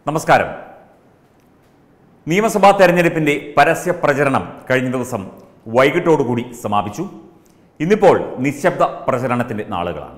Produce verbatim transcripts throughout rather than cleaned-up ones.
നമസ്കാരം. നിയമസഭാ തെരഞ്ഞെടുപ്പിന്റെ പരസ്യ പ്രചരണം കഴിഞ്ഞ ദിവസം വൈകിട്ടോടുകൂടി സമാപിച്ചു. ഇന്നിപ്പോൾ നിശബ്ദ പ്രചരണത്തിന്റെ നാളുകളാണ്.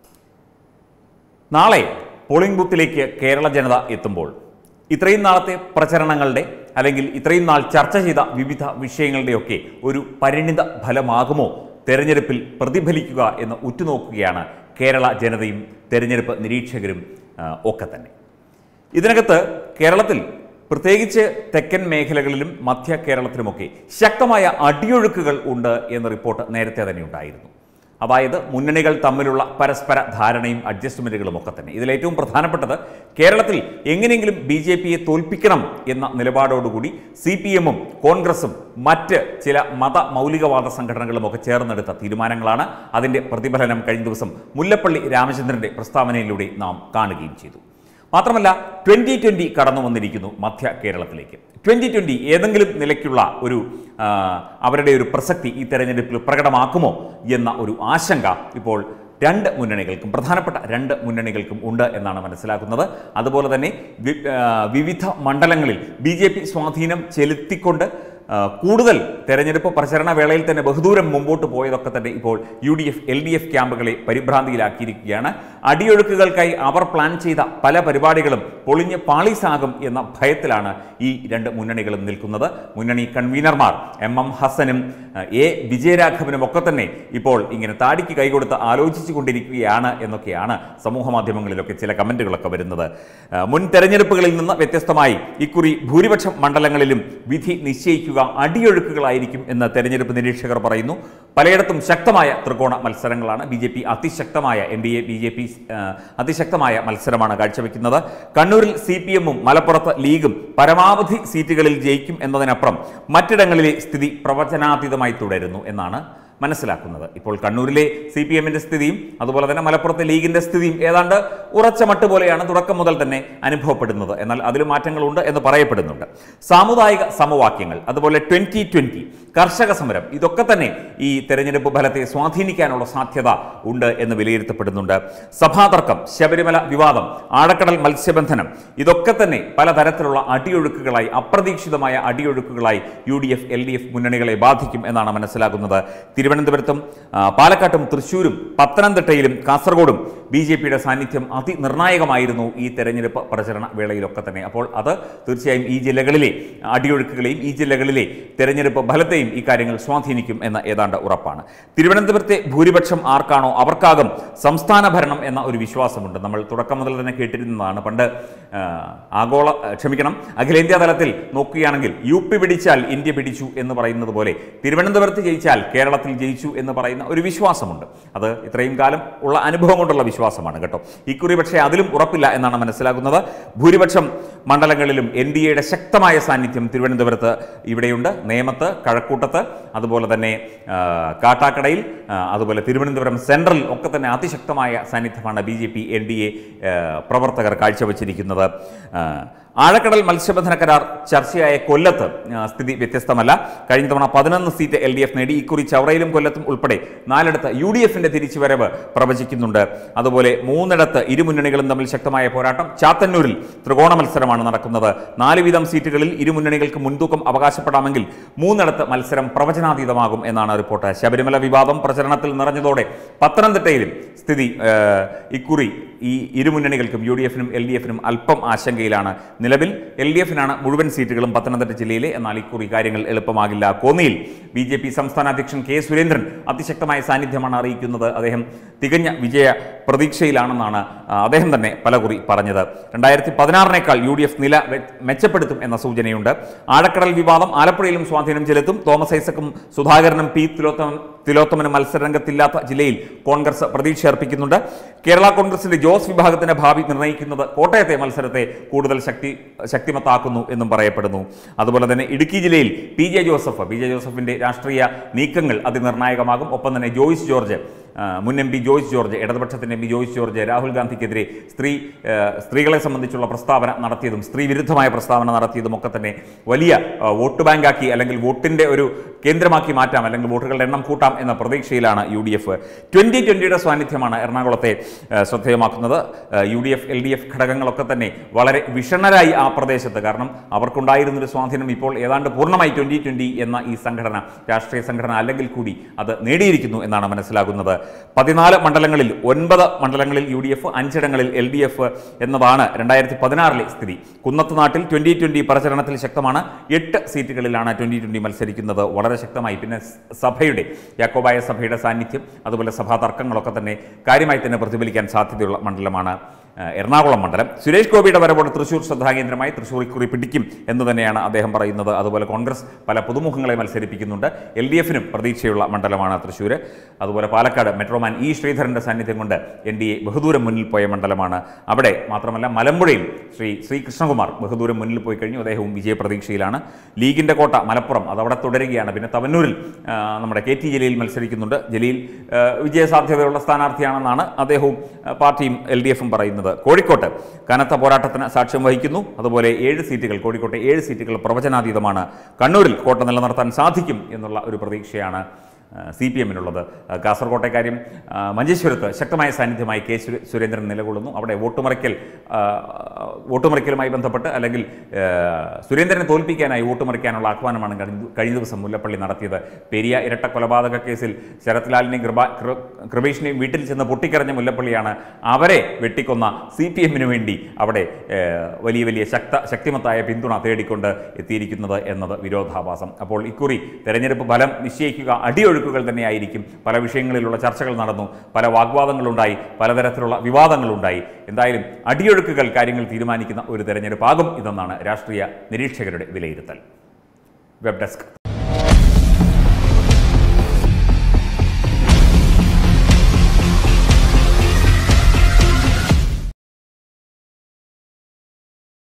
നാളെ പോളിംഗ് ബൂത്തിലേക്ക് കേരള ജനത എത്തുമ്പോൾ ഇത്രയും നാളത്തെ പ്രചരണങ്ങളുടെ അല്ലെങ്കിൽ ഇത്രയും നാൾ ചർച്ച ചെയ്ത വിവിധ വിഷയങ്ങളുടെയൊക്കെ ഒരു പരിണിത ഫലമാകുമോ തെരഞ്ഞെടുപ്പിൽ പ്രതിഫലിക്കുക എന്ന് ഉറ്റുനോക്കുകയാണ് കേരള ജനതയും തെരഞ്ഞെടുപ്പ് നിരീക്ഷകരും ഒക്കെ തന്നെ. ഇതിനകത്ത് കേരളത്തിൽ പ്രത്യേകിച്ച് തെക്കൻ മേഖലകളിലും മധ്യ കേരളത്തിലുമൊക്കെ ശക്തമായ അടിയൊഴുക്കുകൾ ഉണ്ട് എന്ന റിപ്പോർട്ട് നേരത്തെ തന്നെ ഉണ്ടായിരുന്നു. അതായത് മുന്നണികൾ തമ്മിലുള്ള പരസ്പര ധാരണയും അഡ്ജസ്റ്റ്മെൻറ്റുകളും ഒക്കെ തന്നെ. ഇതിലേറ്റവും പ്രധാനപ്പെട്ടത് കേരളത്തിൽ എങ്ങനെയെങ്കിലും ബി ജെ പിയെ തോൽപ്പിക്കണം എന്ന നിലപാടോടുകൂടി സി പി എമ്മും കോൺഗ്രസും മറ്റ് ചില മത മൗലികവാദ സംഘടനകളും ഒക്കെ ചേർന്നെടുത്ത തീരുമാനങ്ങളാണ്. അതിൻ്റെ പ്രതിഫലനം കഴിഞ്ഞ ദിവസം മുല്ലപ്പള്ളി രാമചന്ദ്രൻ്റെ പ്രസ്താവനയിലൂടെ നാം കാണുകയും ചെയ്തു. മാത്രമല്ല, ട്വൻ്റി ട്വൻ്റി കടന്നു വന്നിരിക്കുന്നു മധ്യ കേരളത്തിലേക്ക്. ട്വൻ്റി ട്വൻ്റി ഏതെങ്കിലും നിലയ്ക്കുള്ള ഒരു അവരുടെ ഒരു പ്രസക്തി ഈ തെരഞ്ഞെടുപ്പിൽ പ്രകടമാക്കുമോ എന്ന ഒരു ആശങ്ക ഇപ്പോൾ രണ്ട് മുന്നണികൾക്കും പ്രധാനപ്പെട്ട രണ്ട് മുന്നണികൾക്കും ഉണ്ട് എന്നാണ് മനസ്സിലാക്കുന്നത്. അതുപോലെ തന്നെ വിവിധ മണ്ഡലങ്ങളിൽ ബി ജെ പി സ്വാധീനം ചെലുത്തിക്കൊണ്ട് കൂടുതൽ തെരഞ്ഞെടുപ്പ് പ്രചരണ വേളയിൽ തന്നെ ബഹുദൂരം മുമ്പോട്ട് പോയതൊക്കെ തന്നെ ഇപ്പോൾ U D F L D F ക്യാമ്പുകളെ പരിഭ്രാന്തിയിലാക്കിയിരിക്കുകയാണ്. അടിയൊഴുക്കുകൾക്കായി അവർ പ്ലാൻ ചെയ്ത പല പരിപാടികളും പൊളിഞ്ഞ് പാളീസാകും എന്ന ഭയത്തിലാണ് ഈ രണ്ട് മുന്നണികളും നിൽക്കുന്നത്. മുന്നണി കൺവീനർമാർ എം എം ഹസനും എ വിജയരാഘവനും ഒക്കെ തന്നെ ഇപ്പോൾ ഇങ്ങനെ താടിക്ക് കൈകൊടുത്ത് ആലോചിച്ചു കൊണ്ടിരിക്കുകയാണ് എന്നൊക്കെയാണ് സമൂഹ മാധ്യമങ്ങളിലൊക്കെ ചില കമൻറ്റുകളൊക്കെ വരുന്നത്. മുൻ തെരഞ്ഞെടുപ്പുകളിൽ നിന്ന് വ്യത്യസ്തമായി ഇക്കുറി ഭൂരിപക്ഷം മണ്ഡലങ്ങളിലും വിധി നിശ്ചയിക്കുക അടിയൊഴുക്കുകളായിരിക്കും എന്ന് തെരഞ്ഞെടുപ്പ് നിരീക്ഷകർ പറയുന്നു. പലയിടത്തും ശക്തമായ ത്രികോണ മത്സരങ്ങളാണ്. ബി ജെ പി അതിശക്തമായ N D A B J P അതിശക്തമായ മത്സരമാണ് കാഴ്ചവെക്കുന്നത്. കണ്ണൂരിൽ സി പി എമ്മും മലപ്പുറത്ത് ലീഗും പരമാവധി സീറ്റുകളിൽ ജയിക്കും എന്നതിനപ്പുറം മറ്റിടങ്ങളിലെ സ്ഥിതി പ്രവചനാതീതമായി തുടരുന്നു എന്നാണ് മനസ്സിലാക്കുന്നത്. ഇപ്പോൾ കണ്ണൂരിലെ സി പി എമ്മിൻ്റെ സ്ഥിതിയും അതുപോലെ തന്നെ മലപ്പുറത്തെ ലീഗിൻ്റെ സ്ഥിതിയും ഏതാണ്ട് ഉറച്ച മട്ട് പോലെയാണ് തുടക്കം മുതൽ തന്നെ അനുഭവപ്പെടുന്നത്. എന്നാൽ അതിൽ മാറ്റങ്ങളുണ്ട് എന്ന് പറയപ്പെടുന്നുണ്ട്. സാമുദായിക സമവാക്യങ്ങൾ, അതുപോലെ ട്വൻ്റി ട്വൻ്റി, കർഷക സമരം, ഇതൊക്കെ തന്നെ ഈ തെരഞ്ഞെടുപ്പ് ഫലത്തെ സ്വാധീനിക്കാനുള്ള സാധ്യത ഉണ്ട് എന്ന് വിലയിരുത്തപ്പെടുന്നുണ്ട്. സഭാതർക്കം, ശബരിമല വിവാദം, ആഴക്കടൽ മത്സ്യബന്ധനം, ഇതൊക്കെ തന്നെ പലതരത്തിലുള്ള അടിയൊഴുക്കുകളായി, അപ്രതീക്ഷിതമായ അടിയൊഴുക്കുകളായി U D F L D F മുന്നണികളെ ബാധിക്കും എന്നാണ് മനസ്സിലാക്കുന്നത്. തിരുവനന്തപുരത്തും പാലക്കാട്ടും തൃശ്ശൂരും പത്തനംതിട്ടയിലും കാസർഗോഡും ബി ജെ പിയുടെ സാന്നിധ്യം അതിനിർണായകമായിരുന്നു ഈ തെരഞ്ഞെടുപ്പ് പ്രചരണ വേളയിലൊക്കെ തന്നെ. അപ്പോൾ അത് തീർച്ചയായും ഈ ജില്ലകളിലെ അടിയൊഴുക്കുകളെയും ഈ ജില്ലകളിലെ തെരഞ്ഞെടുപ്പ് ഫലത്തെയും ഈ കാര്യങ്ങൾ സ്വാധീനിക്കും എന്ന് ഏതാണ്ട് ഉറപ്പാണ്. തിരുവനന്തപുരത്തെ ഭൂരിപക്ഷം ആർക്കാണോ അവർക്കാകും സംസ്ഥാന ഭരണം എന്ന ഒരു വിശ്വാസമുണ്ട്. നമ്മൾ തുടക്കം മുതൽ തന്നെ കേട്ടിരുന്നതാണ്. പണ്ട് ആഗോള ക്ഷമിക്കണം അഖിലേന്ത്യാ തലത്തിൽ നോക്കുകയാണെങ്കിൽ യു പി പിടിച്ചാൽ ഇന്ത്യ പിടിച്ചു എന്ന് പറയുന്നത് പോലെ തിരുവനന്തപുരത്ത് ജയിച്ചാൽ കേരളത്തിൽ ജയിച്ചു എന്ന് പറയുന്ന ഒരു വിശ്വാസമുണ്ട്. അത് ഇത്രയും കാലം ഉള്ള അനുഭവം കൊണ്ടുള്ള വിശ്വാസമാണ് കേട്ടോ. ഇക്കുറി പക്ഷേ അതിലും ഉറപ്പില്ല എന്നാണ് മനസ്സിലാക്കുന്നത്. ഭൂരിപക്ഷം മണ്ഡലങ്ങളിലും എൻ ഡി എയുടെ ശക്തമായ സാന്നിധ്യം തിരുവനന്തപുരത്ത് ഇവിടെയുണ്ട്. നേമത്ത്, കഴക്കൂട്ടത്ത്, അതുപോലെ തന്നെ കാട്ടാക്കടയിൽ, അതുപോലെ തിരുവനന്തപുരം സെൻട്രൽ ഒക്കെ തന്നെ അതിശക്തമായ സാന്നിധ്യമാണ് B J P N D A പ്രവർത്തകർ കാഴ്ചവെച്ചിരിക്കുന്നത്. ആഴക്കടൽ മത്സ്യബന്ധന കരാർ ചർച്ചയായ കൊല്ലത്ത് സ്ഥിതി വ്യത്യസ്തമല്ല. കഴിഞ്ഞ തവണ പതിനൊന്ന് സീറ്റ് എൽ ഡി എഫ് നേടി. ഇക്കുറി ചവറയിലും കൊല്ലത്തും ഉൾപ്പെടെ നാലിടത്ത് യു ഡി എഫിന്റെ തിരിച്ചുവരവ് പ്രവചിക്കുന്നുണ്ട്. അതുപോലെ മൂന്നിടത്ത് ഇരുമുന്നണികളും തമ്മിൽ ശക്തമായ പോരാട്ടം. ചാത്തന്നൂരിൽ ത്രികോണ മത്സരമാണ് നടക്കുന്നത്. നാല് വീതം സീറ്റുകളിൽ ഇരുമുന്നണികൾക്ക് മുൻതൂക്കം അവകാശപ്പെടാമെങ്കിൽ മൂന്നിടത്ത് മത്സരം പ്രവചനാതീതമാകും എന്നാണ് റിപ്പോർട്ട്. ശബരിമല വിവാദം പ്രചരണത്തിൽ നിറഞ്ഞതോടെ പത്തനംതിട്ടയിലും സ്ഥിതി ഇക്കുറി ഈ ഇരുമുന്നണികൾക്കും യു ഡി എഫിനും എൽ ഡി എഫിനും അല്പം ആശങ്കയിലാണ്. നിലവിൽ എൽ ഡി എഫിനാണ് മുഴുവൻ സീറ്റുകളും പത്തനംതിട്ട ജില്ലയിലെ. എന്നാൽ ഇക്കുറി കാര്യങ്ങൾ എളുപ്പമാകില്ല. കോന്നിയിൽ ബി ജെ പി സംസ്ഥാന അധ്യക്ഷൻ കെ സുരേന്ദ്രൻ അതിശക്തമായ സാന്നിധ്യമാണ് അറിയിക്കുന്നത്. അദ്ദേഹം തികഞ്ഞ വിജയ പ്രതീക്ഷയിലാണെന്നാണ് അദ്ദേഹം തന്നെ പലകുറി പറഞ്ഞത്. രണ്ടായിരത്തി പതിനാറിനേക്കാൾ യു ഡി എഫ് നില മെച്ചപ്പെടുത്തും എന്ന സൂചനയുണ്ട്. ആഴക്കടൽ വിവാദം ആലപ്പുഴയിലും സ്വാധീനം ചെലുത്തും. തോമസ് ഐസക്കും സുധാകരനും പി തിലോത്തമൻ തിലോത്തമനും മത്സരരംഗത്തില്ലാത്ത ജില്ലയിൽ കോൺഗ്രസ് പ്രതീക്ഷ അർപ്പിക്കുന്നുണ്ട്. കേരള കോൺഗ്രസിന്റെ ജോസ് വിഭാഗത്തിന്റെ ഭാവി നിർണ്ണയിക്കുന്നത് കോട്ടയത്തെ മത്സരത്തെ കൂടുതൽ ശക്തി ശക്തിമത്താക്കുന്നു എന്നും പറയപ്പെടുന്നു. അതുപോലെ തന്നെ ഇടുക്കി ജില്ലയിൽ P J Joseph P J ജോസഫിന്റെ രാഷ്ട്രീയ നീക്കങ്ങൾ അതിനിർണായകമാകും. ഒപ്പം തന്നെ ജോയിസ് ജോർജ് മുൻ എം പി ജോയ്സ് ജോർജ്, ഇടതുപക്ഷത്തിൻ്റെ എം പി ജോയ്സ് ജോർജ് രാഹുൽ ഗാന്ധിക്കെതിരെ സ്ത്രീ സ്ത്രീകളെ സംബന്ധിച്ചുള്ള പ്രസ്താവന നടത്തിയതും സ്ത്രീ വിരുദ്ധമായ പ്രസ്താവന നടത്തിയതും ഒക്കെ തന്നെ വലിയ വോട്ട് ബാങ്കാക്കി അല്ലെങ്കിൽ വോട്ടിൻ്റെ ഒരു കേന്ദ്രമാക്കി മാറ്റാം അല്ലെങ്കിൽ വോട്ടുകളുടെ എണ്ണം കൂട്ടാം എന്ന പ്രതീക്ഷയിലാണ് യു ഡി എഫ്. ട്വൻ്റി ട്വൻ്റിയുടെ സാന്നിധ്യമാണ് എറണാകുളത്തെ ശ്രദ്ധേയമാക്കുന്നത്. U D F L D F ഘടകങ്ങളൊക്കെ തന്നെ വളരെ വിഷണ്ണരായി ആ പ്രദേശത്ത്, കാരണം അവർക്കുണ്ടായിരുന്നൊരു സ്വാധീനം ഇപ്പോൾ ഏതാണ്ട് പൂർണ്ണമായി ട്വൻ്റി ട്വൻ്റി എന്ന ഈ സംഘടന, രാഷ്ട്രീയ സംഘടന അല്ലെങ്കിൽ കൂടി അത് നേടിയിരിക്കുന്നു എന്നാണ് മനസ്സിലാകുന്നത്. പതിനാല് മണ്ഡലങ്ങളിൽ ഒൻപത് മണ്ഡലങ്ങളിൽ യു ഡി എഫ്, അഞ്ചിടങ്ങളിൽ എൽ ഡി എഫ് എന്നതാണ് രണ്ടായിരത്തി പതിനാറിലെ സ്ഥിതി. കുന്നത്ത് നാട്ടിൽ ട്വൻ്റി ട്വൻ്റി പ്രചരണത്തിൽ ശക്തമാണ്. എട്ട് സീറ്റുകളിലാണ് ട്വൻ്റി ട്വൻ്റി മത്സരിക്കുന്നത് വളരെ ശക്തമായി. പിന്നെ സഭയുടെ യാക്കോബായ സഭയുടെ സാന്നിധ്യം, അതുപോലെ സഭാ തർക്കങ്ങളൊക്കെ തന്നെ കാര്യമായി തന്നെ പ്രതിഫലിക്കാൻ സാധ്യതയുള്ള മണ്ഡലമാണ് എറണാകുളം മണ്ഡലം. സുരേഷ് ഗോപിയുടെ വരവോടെ തൃശ്ശൂർ ശ്രദ്ധാകേന്ദ്രമായി, തൃശ്ശൂർ ഇക്കുറി പിടിക്കും എന്ന് തന്നെയാണ് അദ്ദേഹം പറയുന്നത്. അതുപോലെ കോൺഗ്രസ് പല പുതുമുഖങ്ങളെ മത്സരിപ്പിക്കുന്നുണ്ട്. എൽ ഡി എഫിനും പ്രതീക്ഷയുള്ള മണ്ഡലമാണ് തൃശ്ശൂർ. അതുപോലെ പാലക്കാട് മെട്രോമാൻ ഇ ശ്രീധരൻ്റെ സാന്നിധ്യം കൊണ്ട് എൻ ഡി എ ബഹുദൂരം മുന്നിൽ പോയ മണ്ഡലമാണ്. അവിടെ മാത്രമല്ല മലമ്പുഴയിൽ ശ്രീ ശ്രീ കൃഷ്ണകുമാർ ബഹുദൂരം മുന്നിൽ പോയി കഴിഞ്ഞു. അദ്ദേഹവും വിജയപ്രതീക്ഷയിലാണ്. ലീഗിൻ്റെ കോട്ട മലപ്പുറം അതവിടെ തുടരുകയാണ്. പിന്നെ തവന്നൂരിൽ നമ്മുടെ കെ ടി ജലീൽ മത്സരിക്കുന്നുണ്ട്. ജലീൽ വിജയസാധ്യതയുള്ള സ്ഥാനാർത്ഥിയാണെന്നാണ് അദ്ദേഹവും പാർട്ടിയും എൽ ഡി എഫും പറയുന്നത്. കോഴിക്കോട്ട് കനത്ത പോരാട്ടത്തിന് സാക്ഷ്യം വഹിക്കുന്നു. അതുപോലെ ഏഴ് സീറ്റുകൾ, കോഴിക്കോട്ടെ ഏഴ് സീറ്റുകൾ പ്രവചനാതീതമാണ്. കണ്ണൂരിൽ കോട്ട നിലനിർത്താൻ സാധിക്കും എന്നുള്ള ഒരു പ്രതീക്ഷയാണ് സി പി എമ്മിനുള്ളത്. കാസർകോട്ടെ കാര്യം, മഞ്ചേശ്വരത്ത് ശക്തമായ സാന്നിധ്യമായി കെ സുരേന്ദ്രൻ നിലകൊള്ളുന്നു. അവിടെ വോട്ടുമറിക്കൽ വോട്ടുമറിക്കലുമായി ബന്ധപ്പെട്ട് അല്ലെങ്കിൽ സുരേന്ദ്രനെ തോൽപ്പിക്കാനായി വോട്ടുമറിക്കാനുള്ള ആഹ്വാനമാണ് കഴിഞ്ഞ ദിവസം മുല്ലപ്പള്ളി നടത്തിയത്. പെരിയ ഇരട്ട കൊലപാതക കേസിൽ ശരത്ലാലിനെയും കൃപ കൃപേഷിനെയും വീട്ടിൽ ചെന്ന് പൊട്ടിക്കറിഞ്ഞ മുല്ലപ്പള്ളിയാണ് അവരെ വെട്ടിക്കൊന്ന സി പി എമ്മിന് വേണ്ടി അവിടെ വലിയ വലിയ ശക്ത ശക്തിമത്തായ പിന്തുണ തേടിക്കൊണ്ട് എത്തിയിരിക്കുന്നത് എന്നത് വിരോധാഭാസം. അപ്പോൾ ഇക്കുറി തെരഞ്ഞെടുപ്പ് ഫലം നിശ്ചയിക്കുക അടിയൊഴുക്ക് കൾ തന്നെയായിരിക്കും. പല വിഷയങ്ങളിലുള്ള ചർച്ചകൾ നടന്നു, പല വാഗ്വാദങ്ങളുണ്ടായി, പലതരത്തിലുള്ള വിവാദങ്ങളുണ്ടായി. എന്തായാലും അടിയൊഴുക്കുകൾ കാര്യങ്ങൾ തീരുമാനിക്കുന്ന ഒരു തെരഞ്ഞെടുപ്പാകും ഇതെന്നാണ് രാഷ്ട്രീയ നിരീക്ഷകരുടെ വിലയിരുത്തൽ. Web desk.